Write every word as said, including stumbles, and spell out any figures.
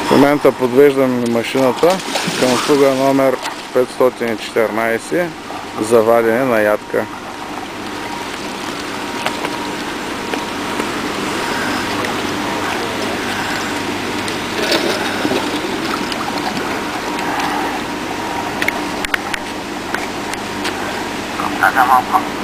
В момента подвеждаме машината към услуга номер петстотин и четиринайсет за вадене на ядка. Ada apa?